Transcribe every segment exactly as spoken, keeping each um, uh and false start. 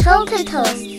Toast.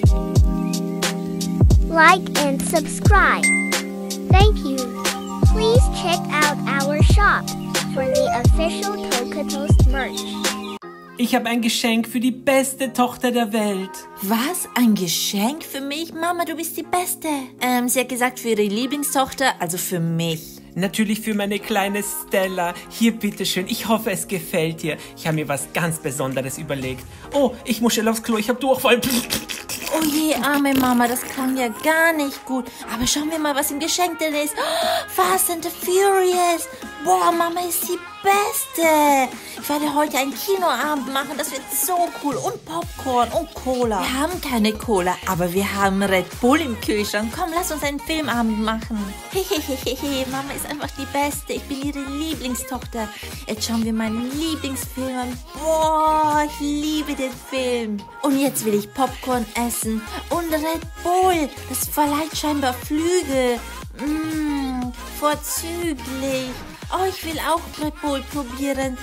Like and subscribe. Thank you. Please check out our shop for the official Toast merch. Ich habe ein Geschenk für die beste Tochter der Welt. Was? Ein Geschenk für mich? Mama, du bist die Beste. Ähm, sie hat gesagt für ihre Lieblingstochter, also für mich. Natürlich für meine kleine Stella. Hier, bitteschön. Ich hoffe, es gefällt dir. Ich habe mir was ganz Besonderes überlegt. Oh, ich muss schnell aufs Klo. Ich habe Durchfall. Oh je, arme Mama, das klang ja gar nicht gut. Aber schauen wir mal, was im Geschenk drin ist. Oh, Fast and the Furious. Boah, Mama ist die Beste. Ich werde heute einen Kinoabend machen. Das wird so cool. Und Popcorn und Cola. Wir haben keine Cola, aber wir haben Red Bull im Kühlschrank. Komm, lass uns einen Filmabend machen. Hehehehe, Mama ist einfach die Beste. Ich bin ihre Lieblingstochter. Jetzt schauen wir meinen Lieblingsfilm an. Boah, ich liebe den Film. Und jetzt will ich Popcorn essen und Red Bull. Das verleiht scheinbar Flügel. Mmh, vorzüglich. Oh, ich will auch Red Bull probieren.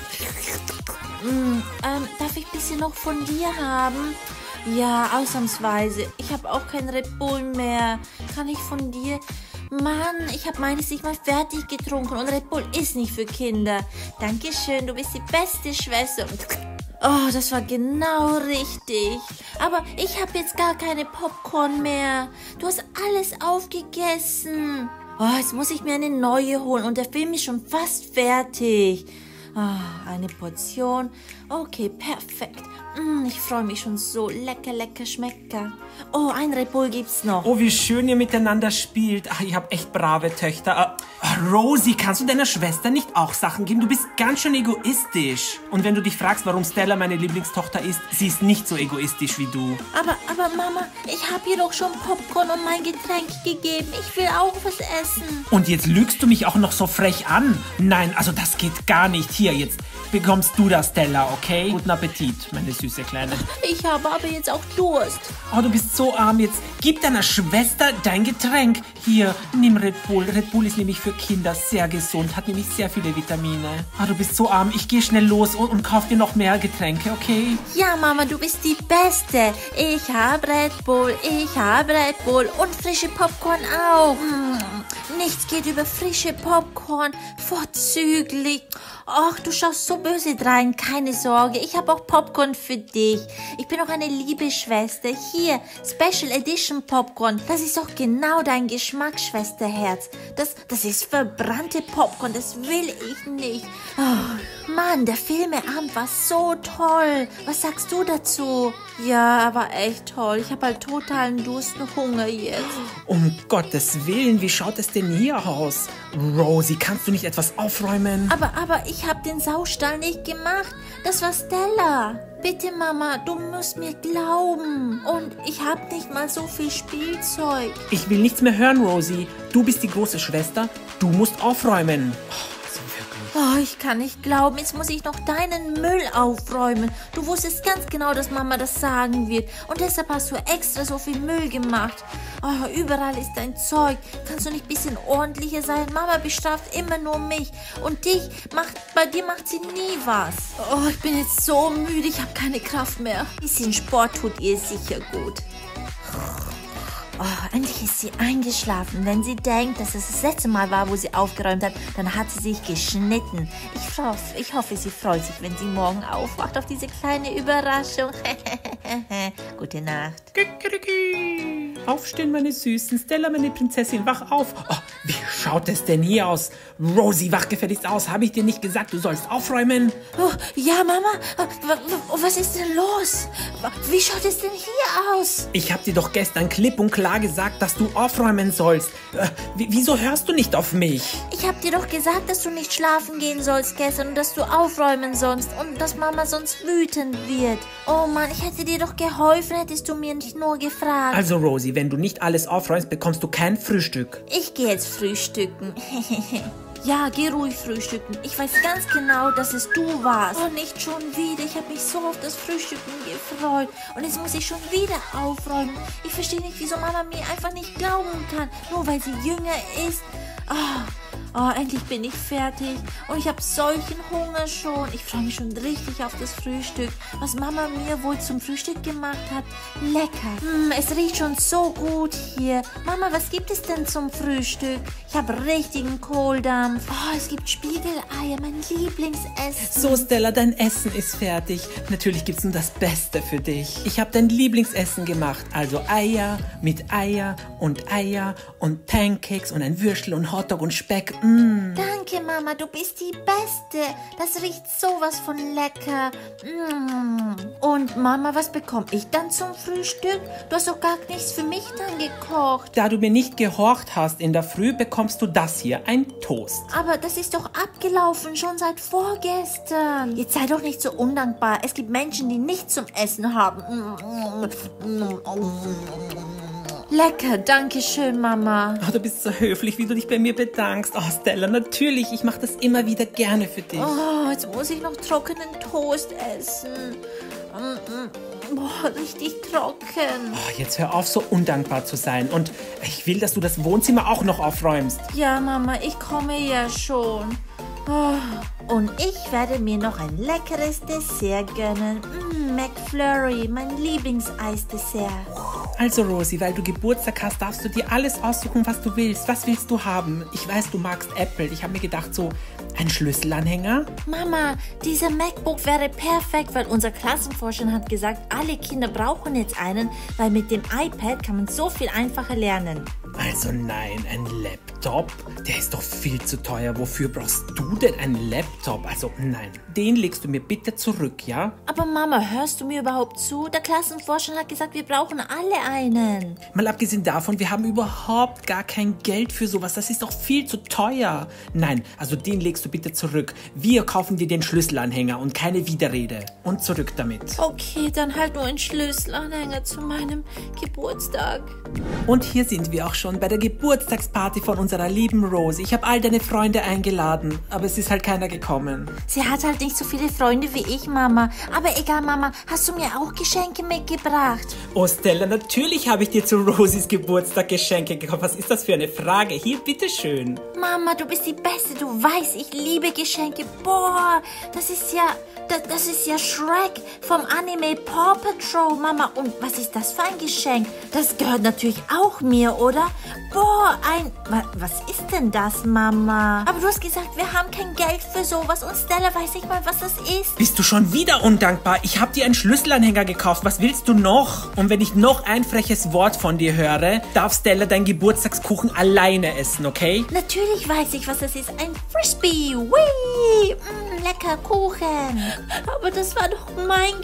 Mm, ähm, darf ich ein bisschen noch von dir haben? Ja, ausnahmsweise. Ich habe auch kein Red Bull mehr. Kann ich von dir? Mann, ich habe meines nicht mal fertig getrunken und Red Bull ist nicht für Kinder. Dankeschön, du bist die beste Schwester. Oh, das war genau richtig. Aber ich habe jetzt gar keine Popcorn mehr. Du hast alles aufgegessen. Oh, jetzt muss ich mir eine neue holen und der Film ist schon fast fertig. Oh, eine Portion. Okay, perfekt. Mm, ich freue mich schon so. Lecker, lecker, schmecker. Oh, ein Red Bull gibt's noch. Oh, wie schön ihr miteinander spielt. Ach, ihr habt echt brave Töchter. Uh, Rosie, kannst du deiner Schwester nicht auch Sachen geben? Du bist ganz schön egoistisch. Und wenn du dich fragst, warum Stella meine Lieblingstochter ist, sie ist nicht so egoistisch wie du. Aber, aber Mama, ich habe ihr doch schon Popcorn und mein Getränk gegeben. Ich will auch was essen. Und jetzt lügst du mich auch noch so frech an? Nein, also das geht gar nicht. Hier, jetzt bekommst du das, Stella, okay? Guten Appetit, meine süße Kleine. Ich habe aber jetzt auch Durst. Oh, du bist so arm jetzt. Gib deiner Schwester dein Getränk. Hier, nimm Red Bull. Red Bull ist nämlich für Kinder sehr gesund, hat nämlich sehr viele Vitamine. Oh, du bist so arm. Ich gehe schnell los und, und kauf dir noch mehr Getränke, okay? Ja, Mama, du bist die Beste. Ich habe Red Bull, ich habe Red Bull und frische Popcorn auch. Mm, nichts geht über frische Popcorn. Vorzüglich. Ach, du schaust so böse drein. Keine Sorge, ich habe auch Popcorn für dich. Ich bin auch eine liebe Schwester. Hier, Special Edition Popcorn. Das ist doch genau dein Geschmack, Schwesterherz. Das, das ist verbrannte Popcorn, das will ich nicht. Oh, Mann, der Filmeabend war so toll. Was sagst du dazu? Ja, war echt toll. Ich habe halt totalen Durst und Hunger jetzt. Um Gottes Willen, wie schaut es denn hier aus? Rosie, kannst du nicht etwas aufräumen? Aber, aber ich habe den Saustall nicht gemacht. Das war Stella. Bitte, Mama, du musst mir glauben. Und ich habe nicht mal so viel Spielzeug. Ich will nichts mehr hören, Rosie. Du bist die große Schwester. Du musst aufräumen. Oh, ich kann nicht glauben, jetzt muss ich noch deinen Müll aufräumen. Du wusstest ganz genau, dass Mama das sagen wird. Und deshalb hast du extra so viel Müll gemacht. Oh, überall ist dein Zeug. Kannst du nicht ein bisschen ordentlicher sein? Mama bestraft immer nur mich. Und dich macht, bei dir macht sie nie was. Oh, ich bin jetzt so müde, ich habe keine Kraft mehr. Ein bisschen Sport tut ihr sicher gut. Oh, endlich ist sie eingeschlafen. Wenn sie denkt, dass es das letzte Mal war, wo sie aufgeräumt hat, dann hat sie sich geschnitten. Ich hoffe, ich hoffe, sie freut sich, wenn sie morgen aufwacht auf diese kleine Überraschung. Gute Nacht. Aufstehen, meine Süßen. Stella, meine Prinzessin, wach auf. Oh, wie schaut es denn hier aus? Rosie, wach gefälligst aus. Habe ich dir nicht gesagt, du sollst aufräumen? Oh, ja, Mama. Was ist denn los? Wie schaut es denn hier aus? Ich habe dir doch gestern klipp und klar gesagt, dass du aufräumen sollst. Äh, wieso hörst du nicht auf mich? Ich habe dir doch gesagt, dass du nicht schlafen gehen sollst gestern und dass du aufräumen sollst und dass Mama sonst wütend wird. Oh Mann, ich hätte dir doch geholfen, hättest du mir nicht nur gefragt. Also Rosie, wenn du nicht alles aufräumst, bekommst du kein Frühstück. Ich gehe jetzt frühstücken. Ja, geh ruhig frühstücken. Ich weiß ganz genau, dass es du warst. Oh, nicht schon wieder. Ich habe mich so auf das Frühstücken gefreut. Und jetzt muss ich schon wieder aufräumen. Ich verstehe nicht, wieso Mama mir einfach nicht glauben kann. Nur weil sie jünger ist. Oh, oh, endlich bin ich fertig und ich habe solchen Hunger schon. Ich freue mich schon richtig auf das Frühstück, was Mama mir wohl zum Frühstück gemacht hat. Lecker. Hm, es riecht schon so gut hier. Mama, was gibt es denn zum Frühstück? Ich habe richtigen Kohldampf. Oh, es gibt Spiegeleier, mein Lieblingsessen. So, Stella, dein Essen ist fertig. Natürlich gibt's nur das Beste für dich. Ich habe dein Lieblingsessen gemacht. Also Eier mit Eier und Eier und Pancakes und ein Würstel und Hotdog und Speck. Mm. Danke, Mama, du bist die Beste. Das riecht sowas von lecker. Mm. Und Mama, was bekomme ich dann zum Frühstück? Du hast doch gar nichts für mich dann gekocht. Da du mir nicht gehorcht hast in der Früh, bekommst du das hier, ein Toast. Aber das ist doch abgelaufen, schon seit vorgestern. Jetzt sei doch nicht so undankbar. Es gibt Menschen, die nichts zum Essen haben. Lecker, danke schön, Mama. Oh, du bist so höflich, wie du dich bei mir bedankst. Oh, Stella, natürlich, ich mache das immer wieder gerne für dich. Oh, jetzt muss ich noch trockenen Toast essen. Boah, richtig trocken. Oh, jetzt hör auf, so undankbar zu sein. Und ich will, dass du das Wohnzimmer auch noch aufräumst. Ja, Mama, ich komme ja schon. Oh, und ich werde mir noch ein leckeres Dessert gönnen. Mm, McFlurry, mein Lieblingseisdessert. Also Rosie, weil du Geburtstag hast, darfst du dir alles aussuchen, was du willst. Was willst du haben? Ich weiß, du magst Apple. Ich habe mir gedacht, so ein Schlüsselanhänger. Mama, dieser MacBook wäre perfekt, weil unser Klassenvorstand hat gesagt, alle Kinder brauchen jetzt einen, weil mit dem iPad kann man so viel einfacher lernen. Also nein, ein Laptop? Der ist doch viel zu teuer. Wofür brauchst du denn einen Laptop? Also nein, den legst du mir bitte zurück, ja? Aber Mama, hörst du mir überhaupt zu? Der Klassenvorstand hat gesagt, wir brauchen alle einen. Mal abgesehen davon, wir haben überhaupt gar kein Geld für sowas. Das ist doch viel zu teuer. Nein, also den legst du bitte zurück. Wir kaufen dir den Schlüsselanhänger und keine Widerrede. Und zurück damit. Okay, dann halt nur ein Schlüsselanhänger zu meinem Geburtstag. Und hier sind wir auch schon bei der Geburtstagsparty von unserer lieben Rosie. Ich habe all deine Freunde eingeladen, aber es ist halt keiner gekommen. Sie hat halt nicht so viele Freunde wie ich, Mama. Aber egal, Mama, hast du mir auch Geschenke mitgebracht? Oh, Stella, natürlich habe ich dir zu Rosies Geburtstag Geschenke gekauft. Was ist das für eine Frage? Hier, bitteschön. Mama, du bist die Beste. Du weißt, ich liebe Geschenke. Boah, das ist ja, das, das ist ja Shrek vom Anime Paw Patrol, Mama. Und was ist das für ein Geschenk? Das gehört natürlich auch mir, oder? Boah, ein... wa- Was ist denn das, Mama? Aber du hast gesagt, wir haben kein Geld für sowas. Und Stella weiß nicht mal, was das ist. Bist du schon wieder undankbar? Ich habe dir einen Schlüsselanhänger gekauft. Was willst du noch? Und wenn ich noch ein freches Wort von dir höre, darf Stella deinen Geburtstagskuchen alleine essen, okay? Natürlich weiß ich, was das ist. Ein Frisbee. Whee! Mm, lecker Kuchen. Aber das war doch mein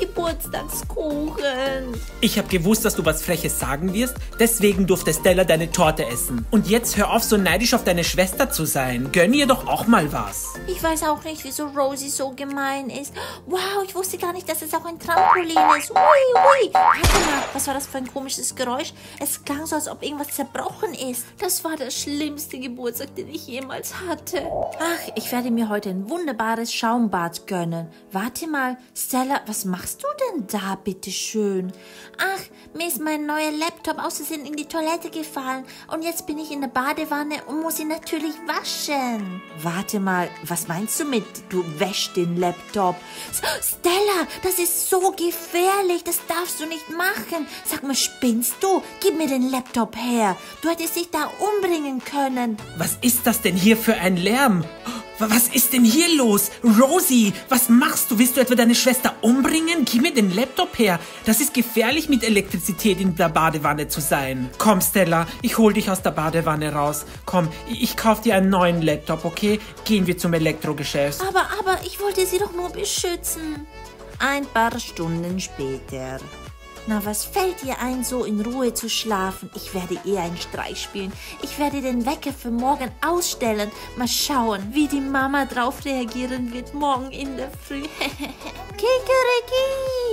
Geburtstagskuchen. Ich habe gewusst, dass du was Freches sagen wirst. Deswegen durfte Stella deine Torte essen. Und jetzt hör auf, so neidisch auf deine Schwester zu sein. Gönn ihr doch auch mal was. Ich weiß auch nicht, wieso Rosie so gemein ist. Wow, ich wusste gar nicht, dass es auch ein Trampolin ist. Ui, ui. Warte mal, was war das für ein komisches Geräusch? Es klang so, als ob irgendwas zerbrochen ist. Das war der schlimmste Geburtstag, den ich jemals hatte. Ach, ich werde mir heute ein wunderbares Schaumbad gönnen. Warte mal, Stella, was machst du denn da, bitteschön? Ach, mir ist mein neuer Laptop aus Versehen in die Toilette gefallen und jetzt bin ich in der Badewanne und muss ihn natürlich waschen. Warte mal, was meinst du mit, du wäschst den Laptop? S- Stella, das ist so gefährlich, das darfst du nicht machen. Sag mal, spinnst du? Gib mir den Laptop her. Du hättest dich da umbringen können. Was ist das denn hier für ein Lärm? Was ist denn hier los? Rosie, was machst du? Willst du etwa deine Schwester umbringen? Gib mir den Laptop her. Das ist gefährlich, mit Elektrizität in der Badewanne zu sein. Komm, Stella, ich hol dich aus der Badewanne raus. Komm, ich kauf dir einen neuen Laptop, okay? Gehen wir zum Elektrogeschäft. Aber, aber, ich wollte sie doch nur beschützen. Ein paar Stunden später. Na, was fällt dir ein, so in Ruhe zu schlafen? Ich werde eher einen Streich spielen. Ich werde den Wecker für morgen ausstellen. Mal schauen, wie die Mama drauf reagieren wird morgen in der Früh. Kikeriki!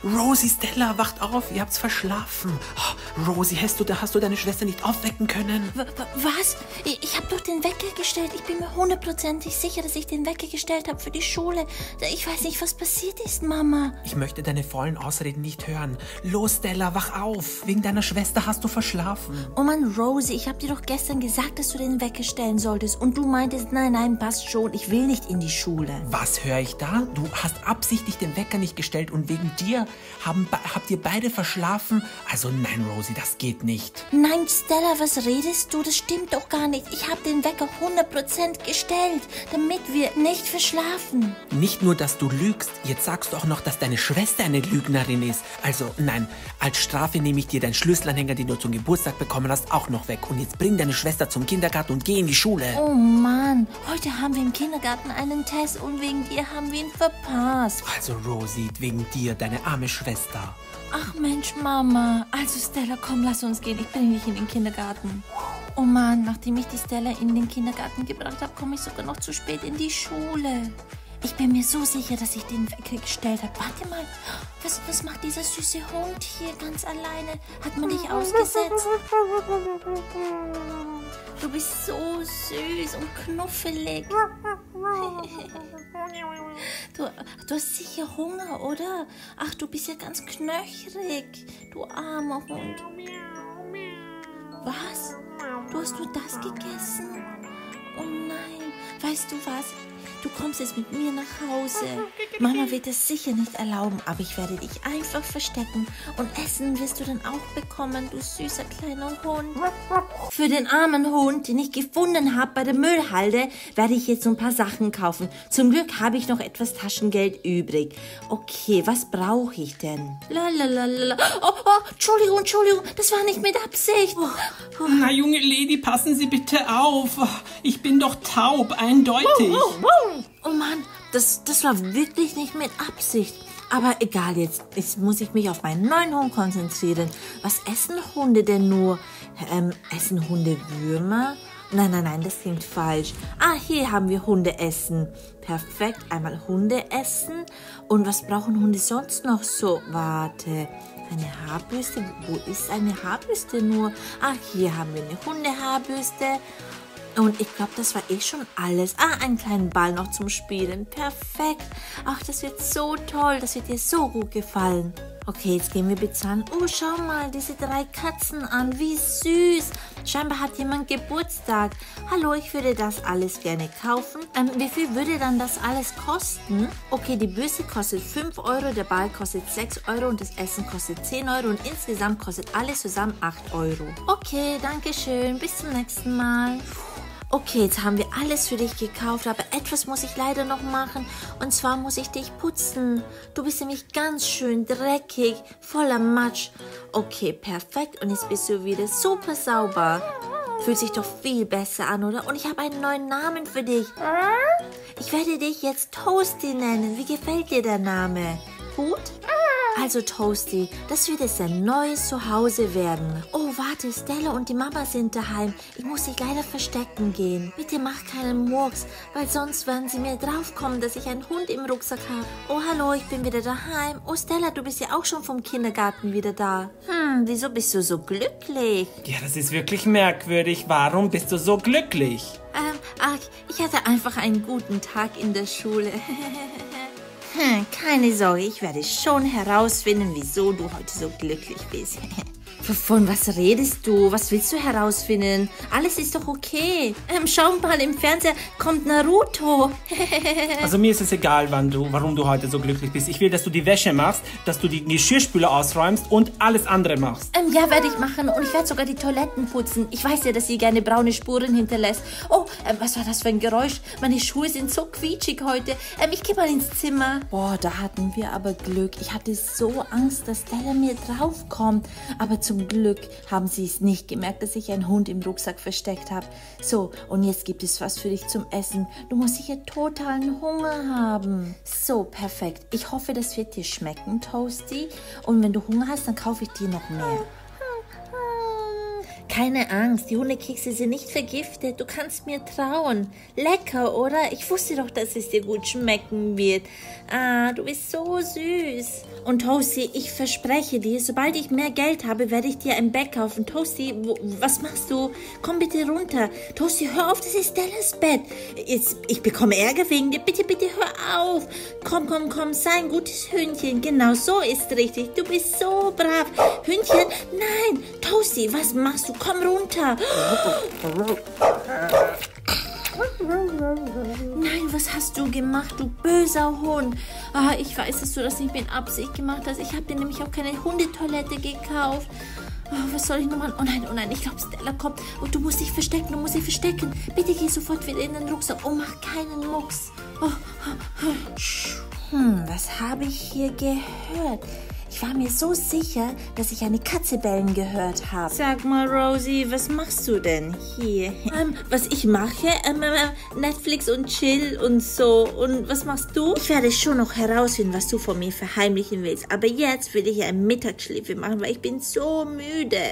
Rosie, Stella, wacht auf, ihr habt's verschlafen. Oh, Rosie, hast du, hast du deine Schwester nicht aufwecken können? W was? Ich, ich habe doch den Wecker gestellt. Ich bin mir hundertprozentig sicher, dass ich den Wecker gestellt habe für die Schule. Ich weiß nicht, was passiert ist, Mama. Ich möchte deine vollen Ausreden nicht hören. Los, Stella, wach auf. Wegen deiner Schwester hast du verschlafen. Oh Mann, Rosie, ich habe dir doch gestern gesagt, dass du den Wecker stellen solltest. Und du meintest, nein, nein, passt schon. Ich will nicht in die Schule. Was höre ich da? Du hast absichtlich den Wecker nicht gestellt und wegen dir haben, habt ihr beide verschlafen? Also nein, Rosie, das geht nicht. Nein, Stella, was redest du? Das stimmt doch gar nicht. Ich habe den Wecker hundert Prozent gestellt, damit wir nicht verschlafen. Nicht nur, dass du lügst, jetzt sagst du auch noch, dass deine Schwester eine Lügnerin ist. Also nein, als Strafe nehme ich dir deinen Schlüsselanhänger, den du zum Geburtstag bekommen hast, auch noch weg. Und jetzt bring deine Schwester zum Kindergarten und geh in die Schule. Oh Mann, heute haben wir im Kindergarten einen Test und wegen dir haben wir ihn verpasst. Also Rosie, wegen dir, deine arme Schwester. Ach Mensch, Mama. Also Stella, komm, lass uns gehen. Ich bringe dich in den Kindergarten. Oh Mann, nachdem ich die Stella in den Kindergarten gebracht habe, komme ich sogar noch zu spät in die Schule. Ich bin mir so sicher, dass ich den Wecker gestellt habe. Warte mal, was, was macht dieser süße Hund hier ganz alleine? Hat man dich ausgesetzt? Du bist so süß und knuffelig. Du, du hast sicher Hunger, oder? Ach, du bist ja ganz knöchrig, du armer Hund. Was? Du hast nur das gegessen? Oh nein, weißt du was? Du kommst jetzt mit mir nach Hause. Mama wird das sicher nicht erlauben, aber ich werde dich einfach verstecken. Und Essen wirst du dann auch bekommen, du süßer kleiner Hund. Für den armen Hund, den ich gefunden habe bei der Müllhalde, werde ich jetzt so ein paar Sachen kaufen. Zum Glück habe ich noch etwas Taschengeld übrig. Okay, was brauche ich denn? Lalalala. Oh, oh, Entschuldigung, Entschuldigung, das war nicht mit Absicht. Oh, oh. Na, junge Lady, passen Sie bitte auf. Ich bin doch taub, eindeutig. Oh, oh, oh. Oh Mann, das, das war wirklich nicht mit Absicht. Aber egal, jetzt, jetzt muss ich mich auf meinen neuen Hund konzentrieren. Was essen Hunde denn nur? Ähm, essen Hunde Würmer? Nein, nein, nein, das klingt falsch. Ah, hier haben wir Hundeessen. Perfekt, einmal Hundeessen. Und was brauchen Hunde sonst noch so? Warte, eine Haarbürste? Wo ist eine Haarbürste nur? Ah, hier haben wir eine Hundehaarbürste. Und ich glaube, das war eh schon alles. Ah, einen kleinen Ball noch zum Spielen. Perfekt. Ach, das wird so toll. Das wird dir so gut gefallen. Okay, jetzt gehen wir bezahlen. Oh, schau mal, diese drei Katzen an. Wie süß. Scheinbar hat jemand Geburtstag. Hallo, ich würde das alles gerne kaufen. Ähm, wie viel würde dann das alles kosten? Okay, die Bürste kostet fünf Euro, der Ball kostet sechs Euro und das Essen kostet zehn Euro und insgesamt kostet alles zusammen acht Euro. Okay, danke schön. Bis zum nächsten Mal. Okay, jetzt haben wir alles für dich gekauft, aber etwas muss ich leider noch machen. Und zwar muss ich dich putzen. Du bist nämlich ganz schön dreckig, voller Matsch. Okay, perfekt. Und jetzt bist du wieder super sauber. Fühlt sich doch viel besser an, oder? Und ich habe einen neuen Namen für dich. Ich werde dich jetzt Toasty nennen. Wie gefällt dir der Name? Gut? Also Toasty, das wird jetzt ein neues Zuhause werden. Oh, warte, Stella und die Mama sind daheim. Ich muss dich leider verstecken gehen. Bitte mach keinen Murks, weil sonst werden sie mir draufkommen, dass ich einen Hund im Rucksack habe. Oh, hallo, ich bin wieder daheim. Oh, Stella, du bist ja auch schon vom Kindergarten wieder da. Hm, wieso bist du so glücklich? Ja, das ist wirklich merkwürdig. Warum bist du so glücklich? Ähm, ach, ich hatte einfach einen guten Tag in der Schule. Hm, keine Sorge, ich werde schon herausfinden, wieso du heute so glücklich bist. Von was redest du? Was willst du herausfinden? Alles ist doch okay. Ähm, schau mal, im Fernseher kommt Naruto. Also mir ist es egal, wann du, warum du heute so glücklich bist. Ich will, dass du die Wäsche machst, dass du die Geschirrspüler ausräumst und alles andere machst. Ähm, ja, werde ich machen. Und ich werde sogar die Toiletten putzen. Ich weiß ja, dass sie gerne braune Spuren hinterlässt. Oh, ähm, was war das für ein Geräusch? Meine Schuhe sind so quietschig heute. Ähm, ich gehe mal ins Zimmer. Boah, da hatten wir aber Glück. Ich hatte so Angst, dass Stella mir draufkommt. Aber zum Glück haben sie es nicht gemerkt, dass ich einen Hund im Rucksack versteckt habe. So, und jetzt gibt es was für dich zum Essen. Du musst sicher totalen Hunger haben. So, perfekt. Ich hoffe, das wird dir schmecken, Toasty. Und wenn du Hunger hast, dann kaufe ich dir noch mehr. Keine Angst, die Hundekekse sind nicht vergiftet. Du kannst mir trauen. Lecker, oder? Ich wusste doch, dass es dir gut schmecken wird. Ah, du bist so süß. Und Toasty, ich verspreche dir, sobald ich mehr Geld habe, werde ich dir ein Bett kaufen. Toasty, wo, was machst du? Komm bitte runter. Toasty, hör auf, das ist Stellas Bett. Jetzt, ich bekomme Ärger wegen dir. Bitte, bitte, hör auf. Komm, komm, komm, sei ein gutes Hündchen. Genau, so ist richtig. Du bist so brav. Hündchen, nein. Toasty, was machst du? Komm runter. Nein, was hast du gemacht, du böser Hund? Ah, ich weiß, dass du das nicht mit Absicht gemacht hast. Ich habe dir nämlich auch keine Hundetoilette gekauft. Oh, was soll ich noch machen? Oh nein, oh nein, ich glaube, Stella kommt. Oh, du musst dich verstecken, du musst dich verstecken. Bitte geh sofort wieder in den Rucksack. Oh, mach keinen Mucks. Oh, oh, oh. Hm, was habe ich hier gehört? Ich war mir so sicher, dass ich eine Katze bellen gehört habe. Sag mal, Rosie, was machst du denn hier? Ähm, was ich mache? Ähm, äh, Netflix und Chill und so. Und was machst du? Ich werde schon noch herausfinden, was du von mir verheimlichen willst. Aber jetzt will ich ein Mittagsschläfchen machen, weil ich bin so müde.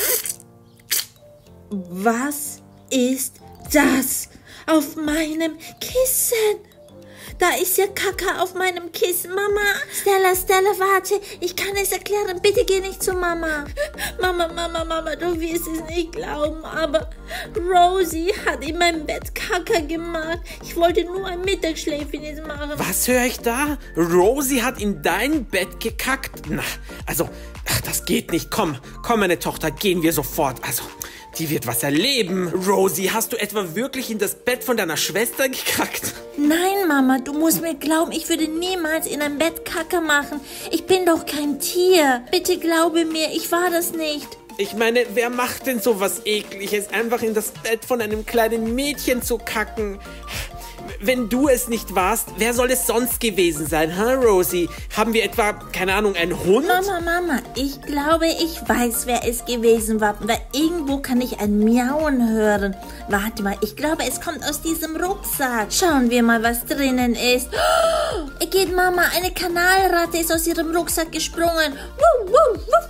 Was ist das auf meinem Kissen? Da ist ja Kacke auf meinem Kissen. Mama, Stella, Stella, warte. Ich kann es erklären. Bitte geh nicht zu Mama. Mama, Mama, Mama, du wirst es nicht glauben, aber Rosie hat in meinem Bett Kacke gemacht. Ich wollte nur ein Mittagsschläfchen jetzt machen. Was höre ich da? Rosie hat in dein Bett gekackt? Na, also, ach, das geht nicht. Komm, komm, meine Tochter, gehen wir sofort. Also, die wird was erleben. Rosie, hast du etwa wirklich in das Bett von deiner Schwester gekackt? Nein, Mama, du musst mir glauben, ich würde niemals in ein Bett Kacke machen. Ich bin doch kein Tier. Bitte glaube mir, ich war das nicht. Ich meine, wer macht denn sowas Ekliges, einfach in das Bett von einem kleinen Mädchen zu kacken? Wenn du es nicht warst, wer soll es sonst gewesen sein, huh, Rosie? Haben wir etwa, keine Ahnung, einen Hund? Mama, Mama, ich glaube, ich weiß, wer es gewesen war, weil irgendwo kann ich ein Miauen hören. Warte mal, ich glaube, es kommt aus diesem Rucksack. Schauen wir mal, was drinnen ist. Oh, geht Mama, eine Kanalratte ist aus ihrem Rucksack gesprungen. Wuh, wuh, wuh.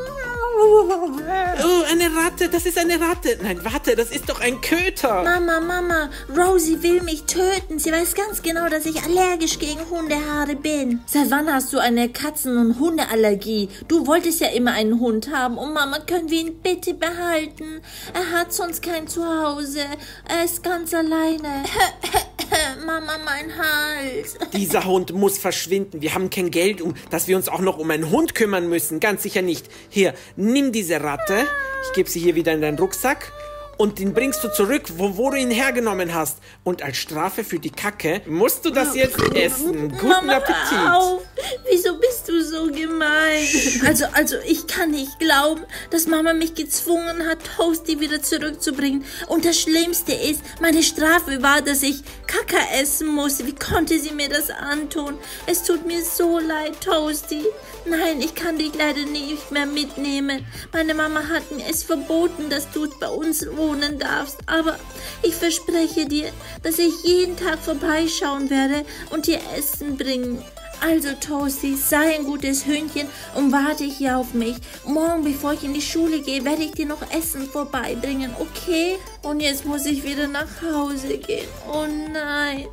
Oh, eine Ratte, das ist eine Ratte. Nein, warte, das ist doch ein Köter. Mama, Mama, Rosie will mich töten. Sie weiß ganz genau, dass ich allergisch gegen Hundehaare bin. Seit wann hast du eine Katzen- und Hundeallergie? Du wolltest ja immer einen Hund haben. Und Mama, können wir ihn bitte behalten? Er hat sonst kein Zuhause. Er ist ganz alleine. Mama, mein Hals. Dieser Hund muss verschwinden. Wir haben kein Geld, um, dass wir uns auch noch um einen Hund kümmern müssen. Ganz sicher nicht. Hier, nimm diese Ratte. Ich gebe sie hier wieder in deinen Rucksack. Und den bringst du zurück, wo, wo du ihn hergenommen hast. Und als Strafe für die Kacke musst du das jetzt essen. Guten Mama, Appetit. Hör auf. Wieso bist du so gemein? Also, also, ich kann nicht glauben, dass Mama mich gezwungen hat, Toasty wieder zurückzubringen. Und das Schlimmste ist, meine Strafe war, dass ich Kacke essen musste. Wie konnte sie mir das antun? Es tut mir so leid, Toasty. Nein, ich kann dich leider nicht mehr mitnehmen. Meine Mama hat mir es verboten, dass du bei uns wohnen darfst. Aber ich verspreche dir, dass ich jeden Tag vorbeischauen werde und dir Essen bringen. Also, Toasty, sei ein gutes Hündchen und warte hier auf mich. Morgen, bevor ich in die Schule gehe, werde ich dir noch Essen vorbeibringen, okay? Und jetzt muss ich wieder nach Hause gehen. Oh nein.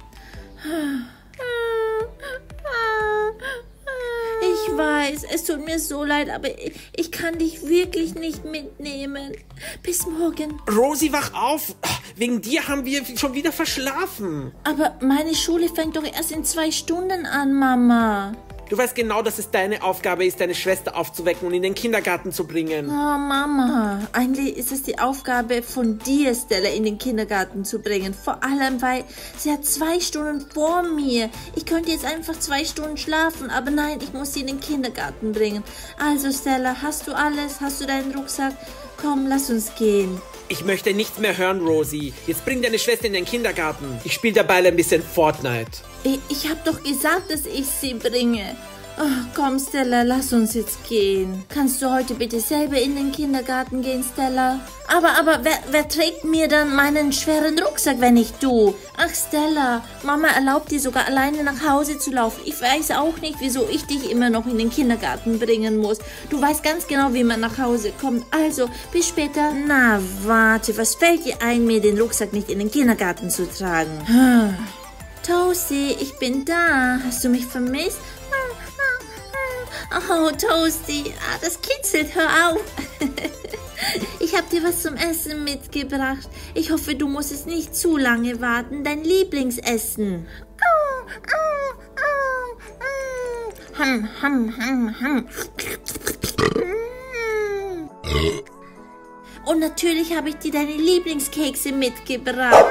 Ich weiß, es tut mir so leid, aber ich, ich kann dich wirklich nicht mitnehmen. Bis morgen. Rosie, wach auf. Wegen dir haben wir schon wieder verschlafen. Aber meine Schule fängt doch erst in zwei Stunden an, Mama. Du weißt genau, dass es deine Aufgabe ist, deine Schwester aufzuwecken und in den Kindergarten zu bringen. Oh, Mama. Eigentlich ist es die Aufgabe von dir, Stella in den Kindergarten zu bringen. Vor allem, weil sie hat zwei Stunden vor mir. Ich könnte jetzt einfach zwei Stunden schlafen, aber nein, ich muss sie in den Kindergarten bringen. Also, Stella, hast du alles? Hast du deinen Rucksack? Komm, lass uns gehen. Ich möchte nichts mehr hören, Rosie. Jetzt bring deine Schwester in den Kindergarten. Ich spiele dabei ein bisschen Fortnite. Ich, ich habe doch gesagt, dass ich sie bringe. Oh, komm, Stella, lass uns jetzt gehen. Kannst du heute bitte selber in den Kindergarten gehen, Stella? Aber, aber, wer, wer trägt mir dann meinen schweren Rucksack, wenn nicht du? Ach, Stella, Mama erlaubt dir sogar alleine nach Hause zu laufen. Ich weiß auch nicht, wieso ich dich immer noch in den Kindergarten bringen muss. Du weißt ganz genau, wie man nach Hause kommt. Also, bis später. Na, warte, was fällt dir ein, mir den Rucksack nicht in den Kindergarten zu tragen? Toasty, ich bin da. Hast du mich vermisst? Oh, Toasty, ah, das kitzelt, hör auf. Ich habe dir was zum Essen mitgebracht. Ich hoffe, du musst es nicht zu lange warten. Dein Lieblingsessen. Ham, ham, ham, ham. Und natürlich habe ich dir deine Lieblingskekse mitgebracht.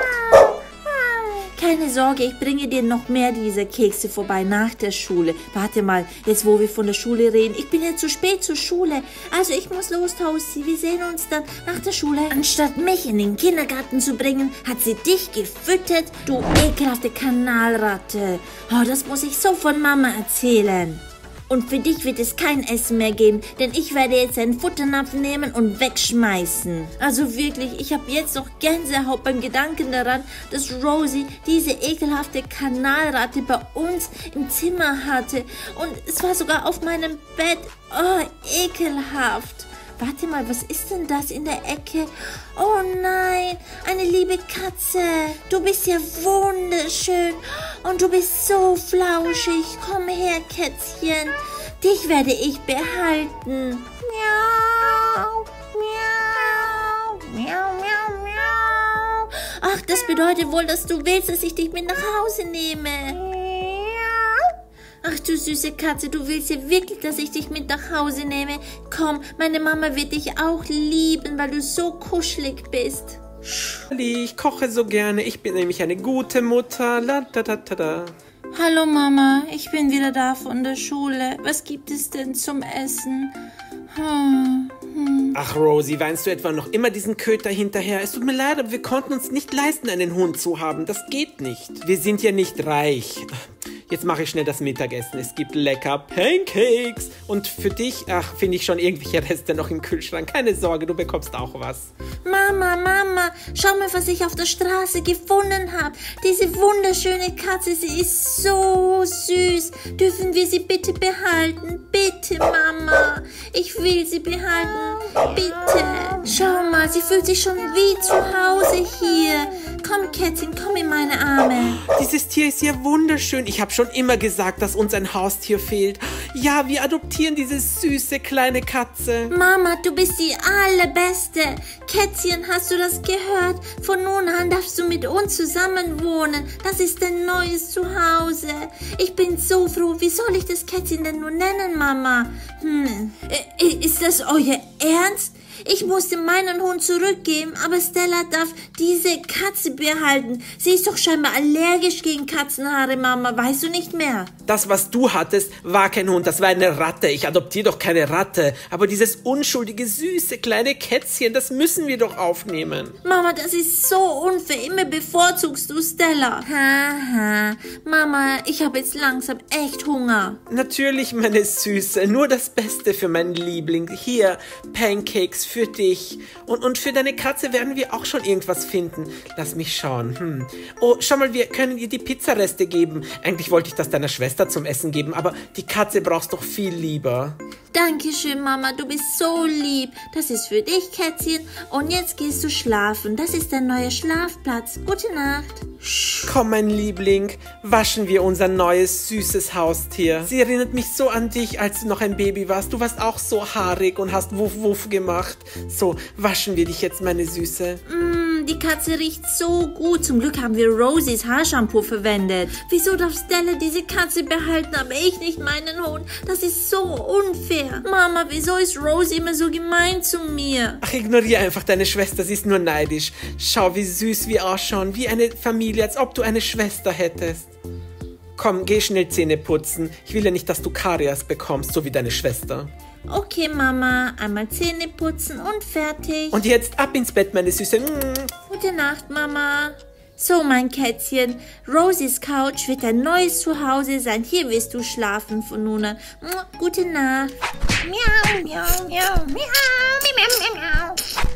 Keine Sorge, ich bringe dir noch mehr dieser Kekse vorbei nach der Schule. Warte mal, jetzt wo wir von der Schule reden. Ich bin jetzt zu spät zur Schule. Also ich muss los, Toasty. Wir sehen uns dann nach der Schule. Anstatt mich in den Kindergarten zu bringen, hat sie dich gefüttert, du ekelhafte Kanalratte. Oh, das muss ich so von Mama erzählen. Und für dich wird es kein Essen mehr geben, denn ich werde jetzt einen Futternapf nehmen und wegschmeißen. Also wirklich, ich habe jetzt noch Gänsehaut beim Gedanken daran, dass Rosie diese ekelhafte Kanalratte bei uns im Zimmer hatte. Und es war sogar auf meinem Bett. Oh, ekelhaft. Warte mal, was ist denn das in der Ecke? Oh nein, eine liebe Katze. Du bist ja wunderschön und du bist so flauschig. Komm her, Kätzchen. Dich werde ich behalten. Miau, miau, miau, miau, miau. Ach, das bedeutet wohl, dass du willst, dass ich dich mit nach Hause nehme. Ach du süße Katze, du willst ja wirklich, dass ich dich mit nach Hause nehme. Komm, meine Mama wird dich auch lieben, weil du so kuschelig bist. Ich koche so gerne. Ich bin nämlich eine gute Mutter. La, da, da, da, da. Hallo Mama, ich bin wieder da von der Schule. Was gibt es denn zum Essen? Hm, hm. Ach, Rosie, weinst du etwa noch immer diesen Köter hinterher? Es tut mir leid, aber wir konnten uns nicht leisten, einen Hund zu haben. Das geht nicht. Wir sind ja nicht reich. Jetzt mache ich schnell das Mittagessen. Es gibt lecker Pancakes. Und für dich, ach, finde ich schon irgendwelche Reste noch im Kühlschrank. Keine Sorge, du bekommst auch was. Mama, Mama, schau mal, was ich auf der Straße gefunden habe. Diese wunderschöne Katze, sie ist so süß. Dürfen wir sie bitte behalten? Bitte, Mama. Ich will sie behalten. Bitte. Schau mal, sie fühlt sich schon wie zu Hause hier. Komm, Kätzchen, komm in meine Arme. Dieses Tier ist ja wunderschön. Ich habe schon immer gesagt, dass uns ein Haustier fehlt. Ja, wir adoptieren diese süße kleine Katze. Mama, du bist die allerbeste. Kätzchen, hast du das gehört? Von nun an darfst du mit uns zusammen wohnen. Das ist dein neues Zuhause. Ich bin so froh. Wie soll ich das Kätzchen denn nur nennen, Mama? Hm, ist das euer Ernst? Ich musste meinen Hund zurückgeben, aber Stella darf diese Katze behalten. Sie ist doch scheinbar allergisch gegen Katzenhaare, Mama. Weißt du nicht mehr? Das, was du hattest, war kein Hund, das war eine Ratte. Ich adoptiere doch keine Ratte. Aber dieses unschuldige, süße, kleine Kätzchen, das müssen wir doch aufnehmen. Mama, das ist so unfair. Immer bevorzugst du Stella. Haha. Mama, ich habe jetzt langsam echt Hunger. Natürlich, meine Süße. Nur das Beste für meinen Liebling. Hier, Pancakes für dich. Und, und für deine Katze werden wir auch schon irgendwas finden. Lass mich schauen. Hm. Oh, schau mal, wir können ihr die Pizzareste geben. Eigentlich wollte ich das deiner Schwester zum Essen geben, aber die Katze brauchst doch viel lieber. Dankeschön, Mama, du bist so lieb. Das ist für dich, Kätzchen. Und jetzt gehst du schlafen. Das ist dein neuer Schlafplatz. Gute Nacht. Komm, mein Liebling, waschen wir unser neues, süßes Haustier. Sie erinnert mich so an dich, als du noch ein Baby warst. Du warst auch so haarig und hast Wuff Wuff gemacht. So, waschen wir dich jetzt, meine Süße. Mm, die Katze riecht so gut. Zum Glück haben wir Rosies Haarshampoo verwendet. Wieso darf Stella diese Katze behalten, aber ich nicht meinen Hund? Das ist so unfair. Mama, wieso ist Rosie immer so gemein zu mir? Ach, ignoriere einfach deine Schwester, sie ist nur neidisch. Schau, wie süß wir ausschauen, wie eine Familie, als ob du eine Schwester hättest. Komm, geh schnell Zähne putzen. Ich will ja nicht, dass du Karies bekommst, so wie deine Schwester. Okay, Mama, einmal Zähne putzen und fertig. Und jetzt ab ins Bett, meine Süße. Gute Nacht, Mama. So, mein Kätzchen, Rosies Couch wird dein neues Zuhause sein. Hier wirst du schlafen von nun an. Gute Nacht. Miau, miau, miau, miau, miau, miau, miau.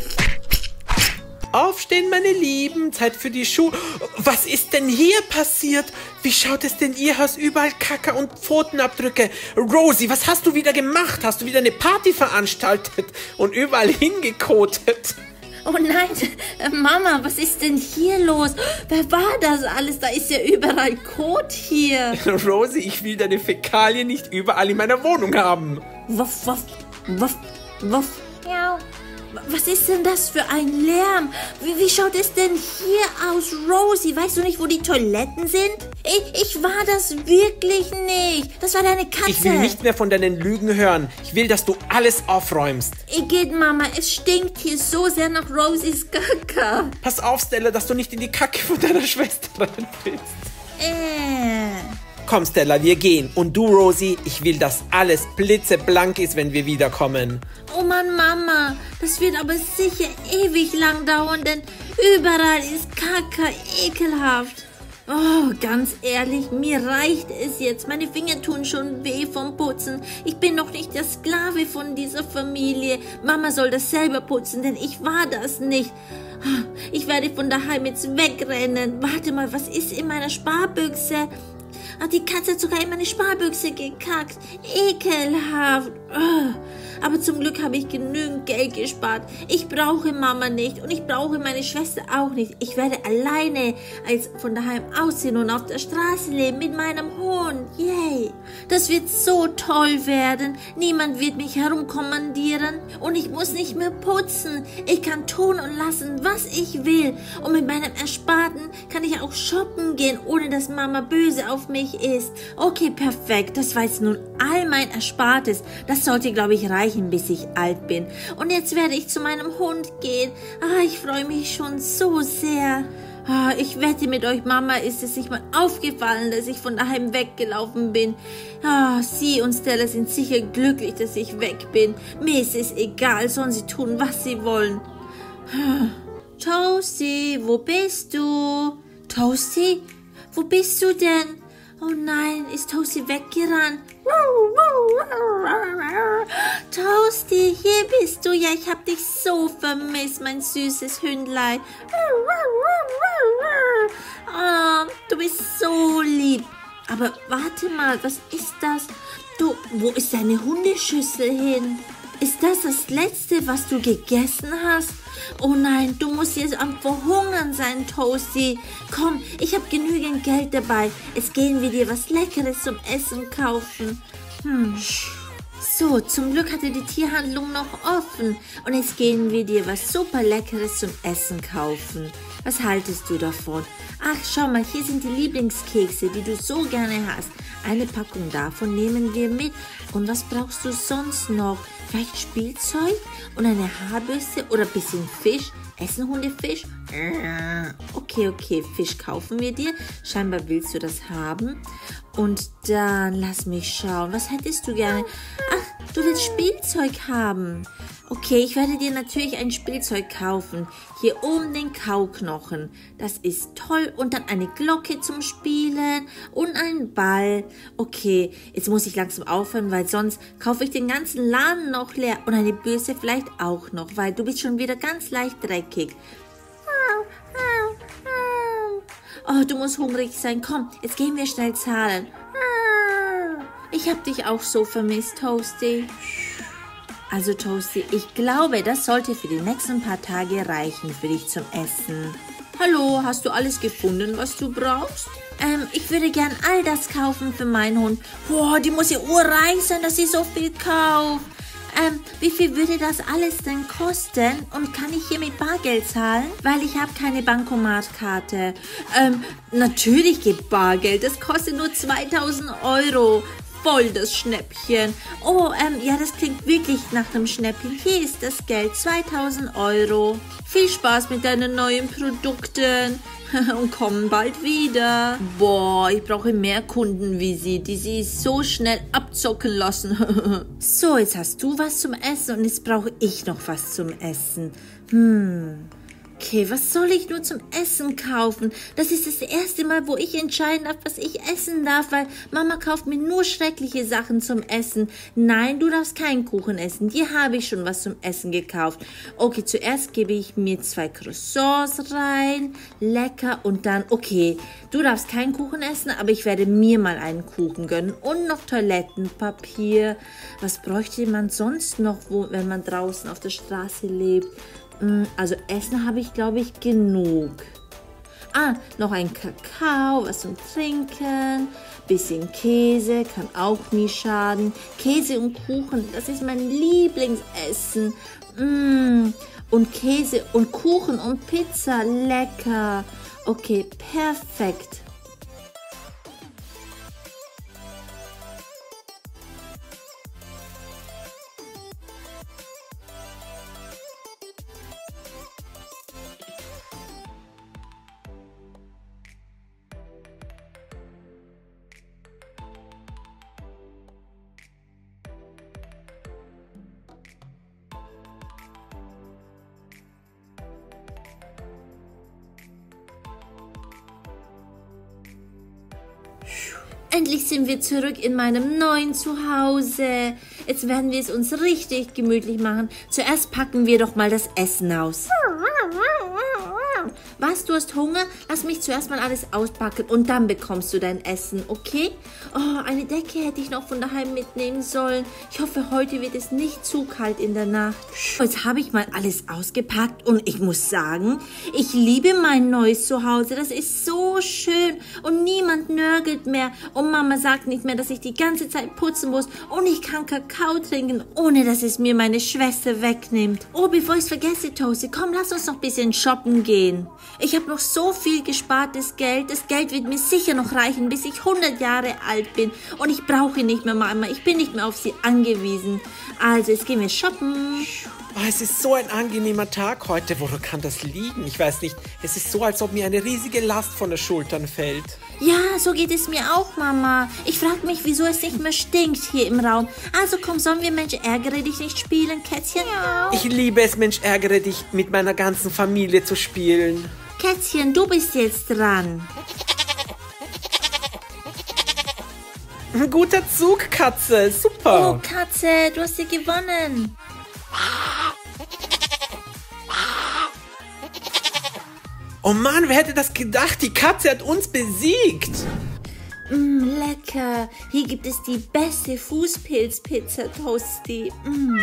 Aufstehen, meine Lieben, Zeit für die Schule. Was ist denn hier passiert? Wie schaut es denn ihr aus? Überall Kacke und Pfotenabdrücke. Rosie, was hast du wieder gemacht? Hast du wieder eine Party veranstaltet und überall hingekotet? Oh nein, Mama, was ist denn hier los? Wer war das alles? Da ist ja überall Kot hier. Rosie, ich will deine Fäkalien nicht überall in meiner Wohnung haben. Wuff, wuff, wuff, wuff. Ja. Was ist denn das für ein Lärm? Wie, wie schaut es denn hier aus, Rosie? Weißt du nicht, wo die Toiletten sind? Ich, ich war das wirklich nicht. Das war deine Katze. Ich will nicht mehr von deinen Lügen hören. Ich will, dass du alles aufräumst. Igitt, Mama, es stinkt hier so sehr nach Rosies Kacke. Pass auf, Stella, dass du nicht in die Kacke von deiner Schwester reinfällst. Äh. Komm, Stella, wir gehen. Und du, Rosie, ich will, dass alles blitzeblank ist, wenn wir wiederkommen. Oh Mann, Mama, das wird aber sicher ewig lang dauern, denn überall ist Kacke ekelhaft. Oh, ganz ehrlich, mir reicht es jetzt. Meine Finger tun schon weh vom Putzen. Ich bin noch nicht der Sklave von dieser Familie. Mama soll das selber putzen, denn ich war das nicht. Ich werde von daheim jetzt wegrennen. Warte mal, was ist in meiner Sparbüchse? Ah, die Katze hat sogar in meine Sparbüchse gekackt. Ekelhaft. Oh. Aber zum Glück habe ich genügend Geld gespart. Ich brauche Mama nicht und ich brauche meine Schwester auch nicht. Ich werde alleine als von daheim ausziehen und auf der Straße leben mit meinem Hund. Yay! Das wird so toll werden. Niemand wird mich herumkommandieren und ich muss nicht mehr putzen. Ich kann tun und lassen, was ich will. Und mit meinem Ersparten kann ich auch shoppen gehen, ohne dass Mama böse auf mich ist. Okay, perfekt. Das war jetzt nun all mein Erspartes. Das sollte, glaube ich, reichen, bis ich alt bin. Und jetzt werde ich zu meinem Hund gehen. Ah, ich freue mich schon so sehr. Ah, ich wette mit euch, Mama ist es sich mal aufgefallen, dass ich von daheim weggelaufen bin. Ah, sie und Stella sind sicher glücklich, dass ich weg bin. Mir ist es egal, sollen sie tun, was sie wollen. Ah. Toasty, wo bist du? Toasty, wo bist du denn? Oh nein, ist Toasty weggerannt? Toasty, hier bist du. Ja, ich hab dich so vermisst, mein süßes Hündlein. Oh, du bist so lieb. Aber warte mal, was ist das? Du, wo ist deine Hundeschüssel hin? Ist das das Letzte, was du gegessen hast? Oh nein, du musst jetzt am Verhungern sein, Toasty. Komm, ich habe genügend Geld dabei. Jetzt gehen wir dir was Leckeres zum Essen kaufen. Hm. So, zum Glück hatte die Tierhandlung noch offen. Und jetzt gehen wir dir was super Leckeres zum Essen kaufen. Was haltest du davon? Ach, schau mal, hier sind die Lieblingskekse, die du so gerne hast. Eine Packung davon nehmen wir mit. Und was brauchst du sonst noch? Vielleicht Spielzeug und eine Haarbürste oder ein bisschen Fisch? Essen Hunde Fisch? Okay, okay, Fisch kaufen wir dir. Scheinbar willst du das haben. Und dann, lass mich schauen, was hättest du gerne? Ach, du willst Spielzeug haben. Okay, ich werde dir natürlich ein Spielzeug kaufen. Hier oben den Kauknochen. Das ist toll. Und dann eine Glocke zum Spielen und einen Ball. Okay, jetzt muss ich langsam aufhören, weil sonst kaufe ich den ganzen Laden noch leer. Und eine Bürste vielleicht auch noch, weil du bist schon wieder ganz leicht dreckig. Oh, du musst hungrig sein. Komm, jetzt gehen wir schnell zahlen. Ich hab dich auch so vermisst, Toasty. Also, Toasty, ich glaube, das sollte für die nächsten paar Tage reichen für dich zum Essen. Hallo, hast du alles gefunden, was du brauchst? Ähm, ich würde gern all das kaufen für meinen Hund. Boah, die muss ja urreich sein, dass sie so viel kauft. Ähm, wie viel würde das alles denn kosten? Und kann ich hier mit Bargeld zahlen? Weil ich habe keine Bankomatkarte. Ähm, natürlich geht Bargeld. Das kostet nur zweitausend Euro. Voll das Schnäppchen. Oh, ähm, ja, das klingt wirklich nach einem Schnäppchen. Hier ist das Geld, zweitausend Euro. Viel Spaß mit deinen neuen Produkten. Und kommen bald wieder. Boah, ich brauche mehr Kunden wie sie, die sie so schnell abzocken lassen. So, jetzt hast du was zum Essen und jetzt brauche ich noch was zum Essen. Hm... Okay, was soll ich nur zum Essen kaufen? Das ist das erste Mal, wo ich entscheiden darf, was ich essen darf, weil Mama kauft mir nur schreckliche Sachen zum Essen. Nein, du darfst keinen Kuchen essen. Dir habe ich schon was zum Essen gekauft. Okay, zuerst gebe ich mir zwei Croissants rein. Lecker. Und dann, okay, du darfst keinen Kuchen essen, aber ich werde mir mal einen Kuchen gönnen. Und noch Toilettenpapier. Was bräuchte man sonst noch, wo, wenn man draußen auf der Straße lebt? Also Essen habe ich, glaube ich, genug. Ah, noch ein Kakao, was zum Trinken, bisschen Käse, kann auch nie schaden. Käse und Kuchen, das ist mein Lieblingsessen. Mm. Und Käse und Kuchen und Pizza, lecker. Okay, perfekt. Endlich sind wir zurück in meinem neuen Zuhause. Jetzt werden wir es uns richtig gemütlich machen. Zuerst packen wir doch mal das Essen aus. Was, du hast Hunger? Lass mich zuerst mal alles auspacken und dann bekommst du dein Essen, okay? Oh, eine Decke hätte ich noch von daheim mitnehmen sollen. Ich hoffe, heute wird es nicht zu kalt in der Nacht. Jetzt habe ich mal alles ausgepackt und ich muss sagen, ich liebe mein neues Zuhause. Das ist so schön und niemand nörgelt mehr. Und Mama sagt nicht mehr, dass ich die ganze Zeit putzen muss und ich kann Kakao trinken, ohne dass es mir meine Schwester wegnimmt. Oh, bevor ich es vergesse, Toasty, komm, lass uns noch ein bisschen shoppen gehen. Ich habe noch so viel gespartes Geld. Das Geld wird mir sicher noch reichen, bis ich hundert Jahre alt bin. Und ich brauche nicht mehr Mama. Ich bin nicht mehr auf sie angewiesen. Also, jetzt gehen wir shoppen. Oh, es ist so ein angenehmer Tag heute. Woran kann das liegen? Ich weiß nicht. Es ist so, als ob mir eine riesige Last von den Schultern fällt. Ja, so geht es mir auch, Mama. Ich frage mich, wieso es nicht mehr stinkt hier im Raum. Also komm, sollen wir Mensch, ärgere dich nicht spielen, Kätzchen? Ja. Ich liebe es, Mensch, ärgere dich mit meiner ganzen Familie zu spielen. Kätzchen, du bist jetzt dran. Ein guter Zug, Katze. Super. Oh, Katze, du hast ja gewonnen. Oh Mann, wer hätte das gedacht? Die Katze hat uns besiegt. Mm, lecker. Hier gibt es die beste Fußpilzpizza, Toasty. Mm.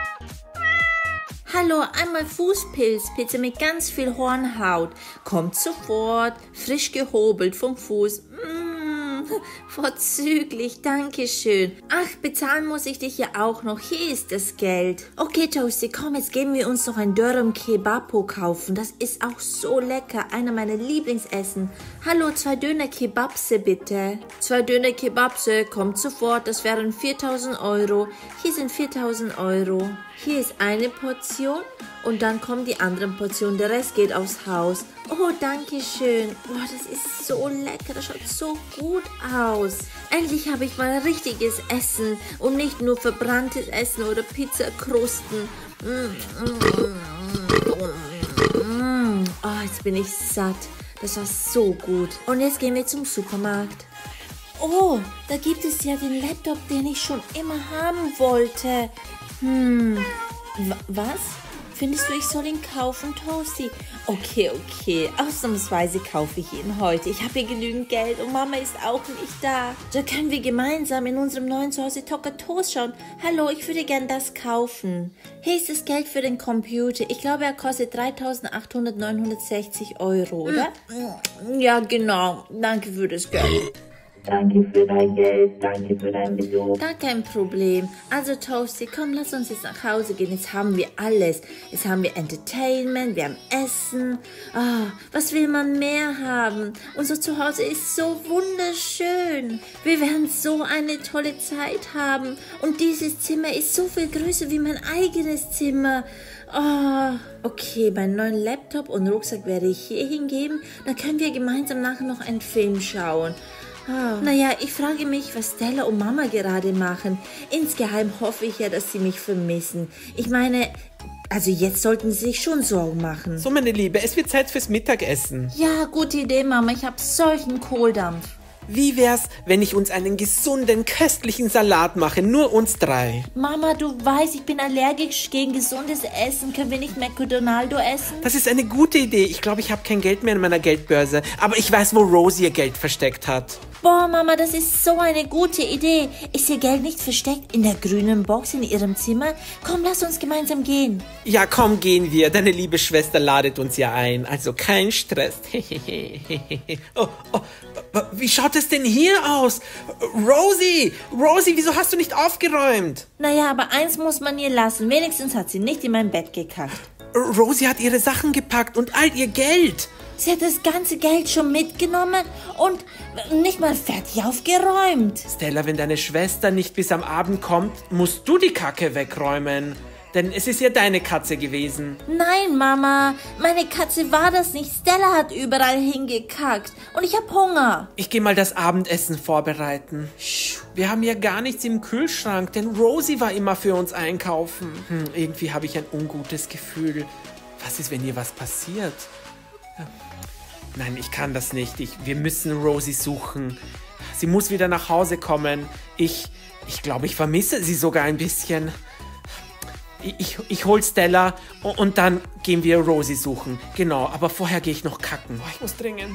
Hallo, einmal Fußpilzpizza mit ganz viel Hornhaut. Kommt sofort, frisch gehobelt vom Fuß. Mm. Vorzüglich, danke schön. Ach, bezahlen muss ich dich ja auch noch. Hier ist das Geld. Okay, Toasty, komm, jetzt gehen wir uns noch ein Dürüm Kebabo kaufen. Das ist auch so lecker. Einer meiner Lieblingsessen. Hallo, zwei Döner Kebabse bitte. Zwei Döner Kebabse, kommt sofort. Das wären viertausend Euro. Hier sind viertausend Euro. Hier ist eine Portion und dann kommen die anderen Portionen. Der Rest geht aufs Haus. Oh, danke schön. Boah, das ist so lecker. Das schaut so gut aus. Endlich habe ich mal richtiges Essen und nicht nur verbranntes Essen oder Pizzakrusten. Mm, mm, mm, mm. Oh, jetzt bin ich satt. Das war so gut. Und jetzt gehen wir zum Supermarkt. Oh, da gibt es ja den Laptop, den ich schon immer haben wollte. Hm, w- was? Findest du, ich soll ihn kaufen, Toasty? Okay, okay, ausnahmsweise kaufe ich ihn heute. Ich habe hier genügend Geld und Mama ist auch nicht da. Da können wir gemeinsam in unserem neuen Zuhause Tocker Toast schauen. Hallo, ich würde gern das kaufen. Hier ist das Geld für den Computer. Ich glaube, er kostet dreitausendachthundertneunhundertsechzig Euro, oder? Ja, genau. Danke für das Geld. Danke für dein Geld, danke für deinen Besuch. Gar kein Problem. Also Toasty, komm, lass uns jetzt nach Hause gehen. Jetzt haben wir alles. Jetzt haben wir Entertainment, wir haben Essen. Ah, was will man mehr haben? Unser Zuhause ist so wunderschön. Wir werden so eine tolle Zeit haben. Und dieses Zimmer ist so viel größer wie mein eigenes Zimmer. Oh, okay, meinen neuen Laptop und Rucksack werde ich hier hingeben. Dann können wir gemeinsam nachher noch einen Film schauen. Oh. Naja, ich frage mich, was Stella und Mama gerade machen. Insgeheim hoffe ich ja, dass sie mich vermissen. Ich meine, also jetzt sollten sie sich schon Sorgen machen. So, meine Liebe, es wird Zeit fürs Mittagessen. Ja, gute Idee, Mama. Ich habe solchen Kohldampf. Wie wär's, wenn ich uns einen gesunden, köstlichen Salat mache? Nur uns drei. Mama, du weißt, ich bin allergisch gegen gesundes Essen. Können wir nicht McDonaldo essen? Das ist eine gute Idee. Ich glaube, ich habe kein Geld mehr in meiner Geldbörse. Aber ich weiß, wo Rosie ihr Geld versteckt hat. Boah, Mama, das ist so eine gute Idee. Ist Ihr Geld nicht versteckt in der grünen Box in Ihrem Zimmer? Komm, lass uns gemeinsam gehen. Ja, komm, gehen wir. Deine liebe Schwester ladet uns ja ein. Also kein Stress. oh, oh, wie schaut es denn hier aus? Rosie, Rosie, wieso hast du nicht aufgeräumt? Naja, aber eins muss man ihr lassen. Wenigstens hat sie nicht in mein Bett gekackt. Rosie hat ihre Sachen gepackt und all ihr Geld. Sie hat das ganze Geld schon mitgenommen und nicht mal fertig aufgeräumt. Stella, wenn deine Schwester nicht bis am Abend kommt, musst du die Kacke wegräumen. Denn es ist ja deine Katze gewesen. Nein, Mama, meine Katze war das nicht. Stella hat überall hingekackt und ich habe Hunger. Ich gehe mal das Abendessen vorbereiten. Wir haben ja gar nichts im Kühlschrank, denn Rosie war immer für uns einkaufen. Hm, irgendwie habe ich ein ungutes Gefühl. Was ist, wenn ihr was passiert? Nein, ich kann das nicht. Ich, wir müssen Rosie suchen. Sie muss wieder nach Hause kommen. Ich, ich glaube, ich vermisse sie sogar ein bisschen. Ich, ich, ich hol Stella und, und dann gehen wir Rosie suchen. Genau, aber vorher gehe ich noch kacken. Oh, ich muss dringend.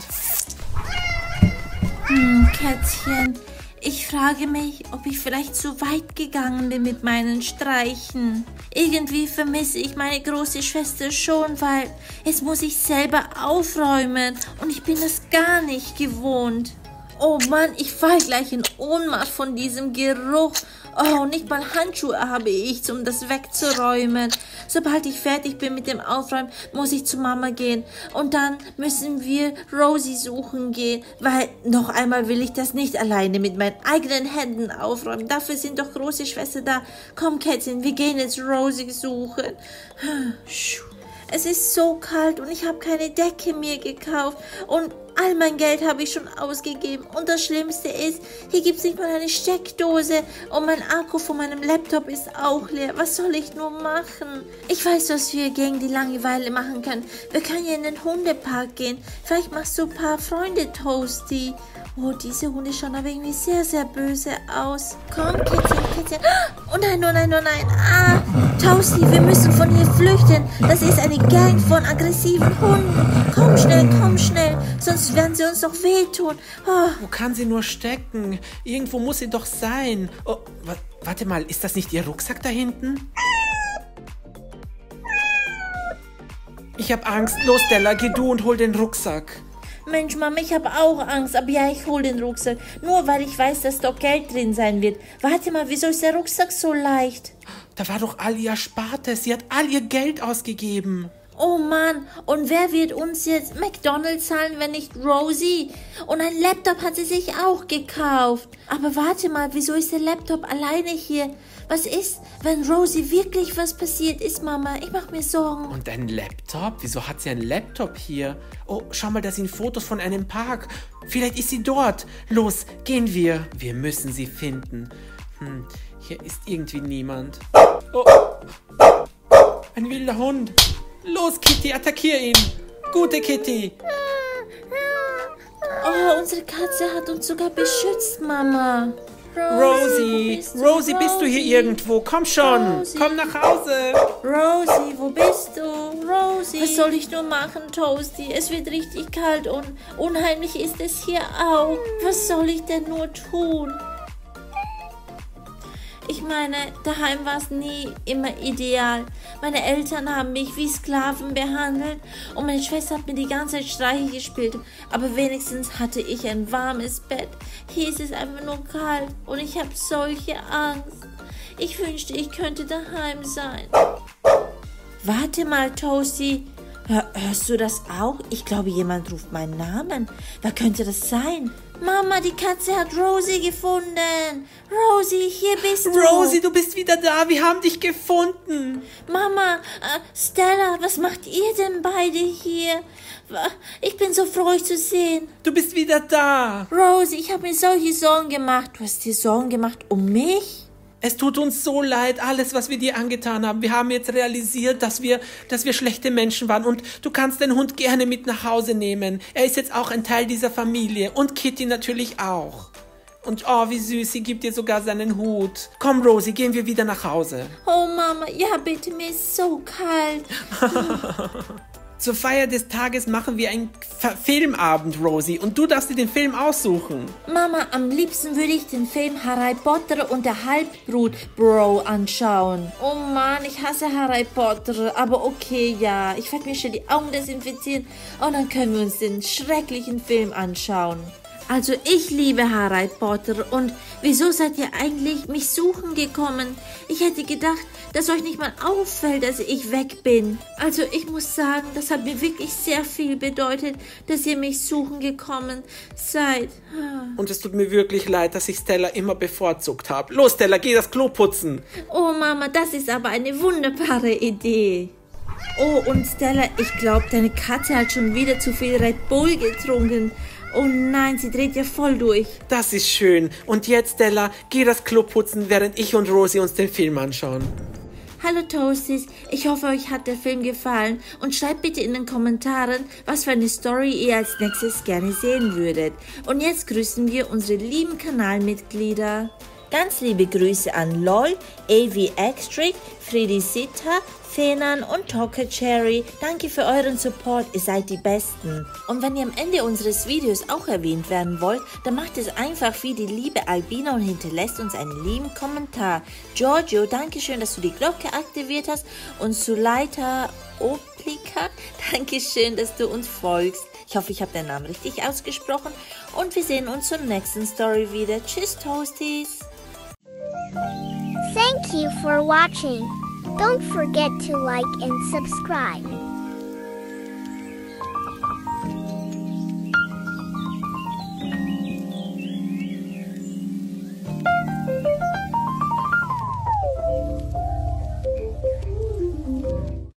Hm, Kätzchen, ich frage mich, ob ich vielleicht zu weit gegangen bin mit meinen Streichen. Irgendwie vermisse ich meine große Schwester schon, weil jetzt muss ich selber aufräumen und ich bin das gar nicht gewohnt. Oh Mann, ich fall gleich in Ohnmacht von diesem Geruch. Oh, nicht mal Handschuhe habe ich, um das wegzuräumen. Sobald ich fertig bin mit dem Aufräumen, muss ich zu Mama gehen. Und dann müssen wir Rosie suchen gehen, weil noch einmal will ich das nicht alleine mit meinen eigenen Händen aufräumen. Dafür sind doch große Schwester da. Komm, Kätzchen, wir gehen jetzt Rosie suchen. Es ist so kalt und ich habe keine Decke mir gekauft und all mein Geld habe ich schon ausgegeben. Und das Schlimmste ist, hier gibt es nicht mal eine Steckdose und mein Akku von meinem Laptop ist auch leer. Was soll ich nur machen? Ich weiß, was wir gegen die Langeweile machen können. Wir können ja in den Hundepark gehen. Vielleicht machst du ein paar Freunde, Toasty. Oh, diese Hunde schauen aber irgendwie sehr, sehr böse aus. Komm, Kätzchen, Kätzchen. Oh nein, oh nein, oh nein. Ah, Toasty, wir müssen von hier flüchten. Das ist eine Gang von aggressiven Hunden. Komm schnell, komm schnell. Sonst werden sie uns doch wehtun. Oh. Wo kann sie nur stecken? Irgendwo muss sie doch sein. Oh, wa warte mal, ist das nicht ihr Rucksack da hinten? Ich hab Angst. Los, Stella, geh du und hol den Rucksack. Mensch, Mama, ich habe auch Angst, aber ja, ich hole den Rucksack. Nur weil ich weiß, dass dort Geld drin sein wird. Warte mal, wieso ist der Rucksack so leicht? Da war doch all ihr Erspartes. Sie hat all ihr Geld ausgegeben. Oh Mann, und wer wird uns jetzt McDonald's zahlen, wenn nicht Rosie? Und ein Laptop hat sie sich auch gekauft. Aber warte mal, wieso ist der Laptop alleine hier? Was ist, wenn Rosie wirklich was passiert ist, Mama? Ich mache mir Sorgen. Und ein Laptop? Wieso hat sie einen Laptop hier? Oh, schau mal, da sind Fotos von einem Park. Vielleicht ist sie dort. Los, gehen wir. Wir müssen sie finden. Hm, hier ist irgendwie niemand. Oh, ein wilder Hund. Los, Kitty, attackier ihn. Gute Kitty. Oh, unsere Katze hat uns sogar beschützt, Mama. Rosie, Rosie, wo Rosie, bist du hier irgendwo? Komm schon, Rosie. Komm nach Hause. Rosie, wo bist du? Rosie. Was soll ich nur machen, Toasty? Es wird richtig kalt und unheimlich ist es hier auch. Was soll ich denn nur tun? Ich meine, daheim war es nie immer ideal. Meine Eltern haben mich wie Sklaven behandelt und meine Schwester hat mir die ganze Zeit Streiche gespielt. Aber wenigstens hatte ich ein warmes Bett. Hier ist es einfach nur kalt und ich habe solche Angst. Ich wünschte, ich könnte daheim sein. Warte mal, Toasty. Hör, hörst du das auch? Ich glaube, jemand ruft meinen Namen. Wer könnte das sein? Mama, die Katze hat Rosie gefunden. Rosie, hier bist du. Rosie, du bist wieder da. Wir haben dich gefunden. Mama, äh, Stella, was macht ihr denn beide hier? Ich bin so froh, euch zu sehen. Du bist wieder da. Rosie, ich habe mir solche Sorgen gemacht. Du hast dir Sorgen gemacht um mich? Es tut uns so leid, alles, was wir dir angetan haben. Wir haben jetzt realisiert, dass wir, dass wir schlechte Menschen waren. Und du kannst den Hund gerne mit nach Hause nehmen. Er ist jetzt auch ein Teil dieser Familie. Und Kitty natürlich auch. Und oh, wie süß, sie gibt dir sogar seinen Hut. Komm, Rosie, gehen wir wieder nach Hause. Oh, Mama, ja bitte, mir ist so kalt. Zur Feier des Tages machen wir einen F- Filmabend, Rosie. Und du darfst dir den Film aussuchen. Mama, am liebsten würde ich den Film Harry Potter und der Halbbrut Bro anschauen. Oh Mann, ich hasse Harry Potter. Aber okay, ja. Ich werde mir schon die Augen desinfizieren und dann können wir uns den schrecklichen Film anschauen. Also ich liebe Harry Potter und wieso seid ihr eigentlich mich suchen gekommen? Ich hätte gedacht, dass euch nicht mal auffällt, dass ich weg bin. Also ich muss sagen, das hat mir wirklich sehr viel bedeutet, dass ihr mich suchen gekommen seid. Und es tut mir wirklich leid, dass ich Stella immer bevorzugt habe. Los, Stella, geh das Klo putzen. Oh Mama, das ist aber eine wunderbare Idee. Oh und Stella, ich glaube, deine Katze hat schon wieder zu viel Red Bull getrunken. Oh nein, sie dreht ja voll durch. Das ist schön. Und jetzt, Stella, geh das Klo putzen, während ich und Rosie uns den Film anschauen. Hallo Toasties, ich hoffe, euch hat der Film gefallen und schreibt bitte in den Kommentaren, was für eine Story ihr als nächstes gerne sehen würdet. Und jetzt grüßen wir unsere lieben Kanalmitglieder. Ganz liebe Grüße an LOL, A V Extric, Freddy Sitter, Fenan und Talker Cherry. Danke für euren Support, ihr seid die Besten. Und wenn ihr am Ende unseres Videos auch erwähnt werden wollt, dann macht es einfach wie die liebe Albina und hinterlässt uns einen lieben Kommentar. Giorgio, danke schön, dass du die Glocke aktiviert hast. Und Suleita Oplika, danke schön, dass du uns folgst. Ich hoffe, ich habe deinen Namen richtig ausgesprochen. Und wir sehen uns zur nächsten Story wieder. Tschüss, Toasties. Thank you for watching. Don't forget to like and subscribe.